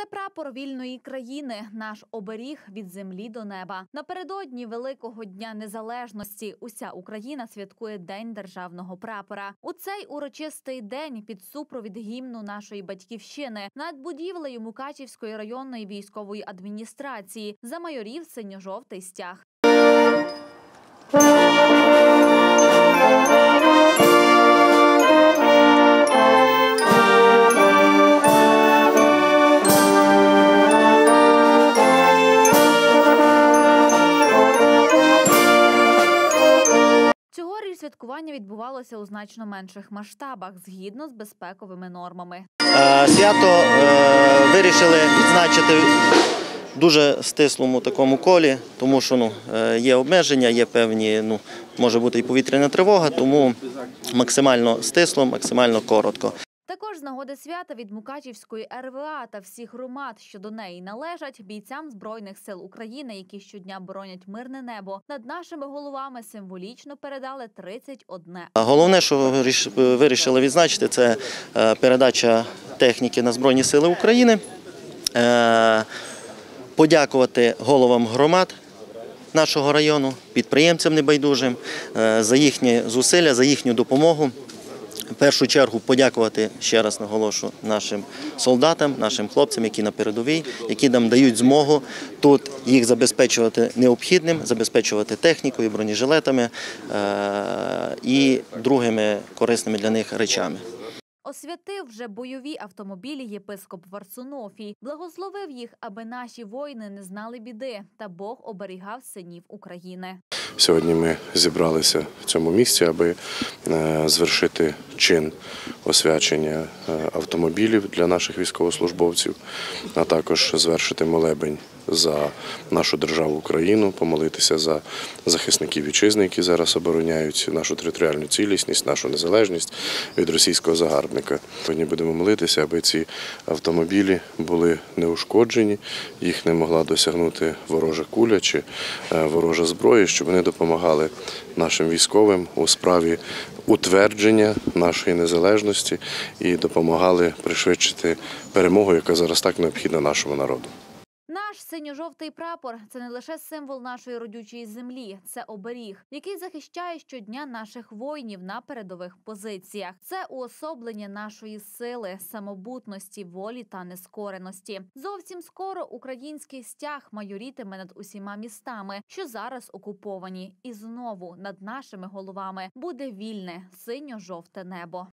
Це прапор вільної країни, наш оберіг від землі до неба. Напередодні Великого Дня Незалежності уся Україна святкує День державного прапора. У цей урочистий день під супровід гімну нашої батьківщини над будівлею Мукачівської районної військової адміністрації замайорів синьо-жовтий стяг. Цьогоріч святкування відбувалося у значно менших масштабах, згідно з безпековими нормами. Свято вирішили відзначити в дуже стислому такому колі, тому що є обмеження, є певні, може бути і повітряна тривога, тому максимально стисло, максимально коротко. Також з нагоди свята від Мукачівської РВА та всіх громад, що до неї належать, бійцям Збройних сил України, які щодня боронять мирне небо, над нашими головами символічно передали 31. Головне, що вирішили відзначити, це передача техніки на Збройні сили України, подякувати головам громад нашого району, підприємцям небайдужим за їхні зусилля, за їхню допомогу. В першу чергу подякувати, ще раз наголошу, нашим солдатам, нашим хлопцям, які на передовій, які нам дають змогу тут їх забезпечувати необхідним, забезпечувати технікою, бронежилетами і другими корисними для них речами. Освятив вже бойові автомобілі єпископ Варсунофій. Благословив їх, аби наші воїни не знали біди, та Бог оберігав синів України. Сьогодні ми зібралися в цьому місці, аби звершити чин освячення автомобілів для наших військовослужбовців, а також звершити молебень за нашу державу Україну, помолитися за захисників вітчизни, які зараз обороняють нашу територіальну цілісність, нашу незалежність від російського загарбника. Сьогодні будемо молитися, аби ці автомобілі були неушкоджені, їх не могла досягнути ворожа куля чи ворожа зброя, щоб вони допомагали нашим військовим у справі утвердження нашої незалежності і допомагали пришвидшити перемогу, яка зараз так необхідна нашому народу. Наш синьо-жовтий прапор – це не лише символ нашої родючої землі, це оберіг, який захищає щодня наших воїнів на передових позиціях. Це уособлення нашої сили, самобутності, волі та нескореності. Зовсім скоро український стяг майорітиме над усіма містами, що зараз окуповані. І знову над нашими головами буде вільне синьо-жовте небо.